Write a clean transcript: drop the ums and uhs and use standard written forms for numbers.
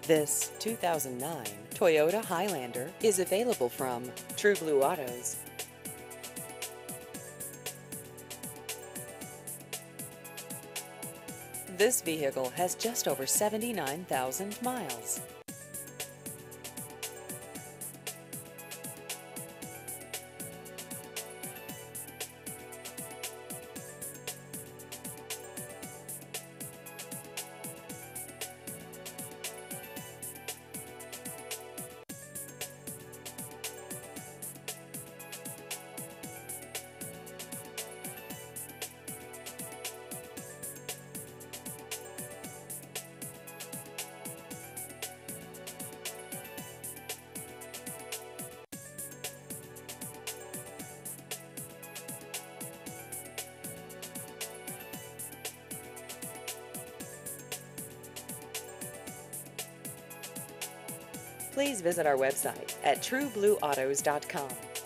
This 2009 Toyota Highlander is available from True Blue Autos. This vehicle has just over 79,000 miles. Please visit our website at trueblueautos.com.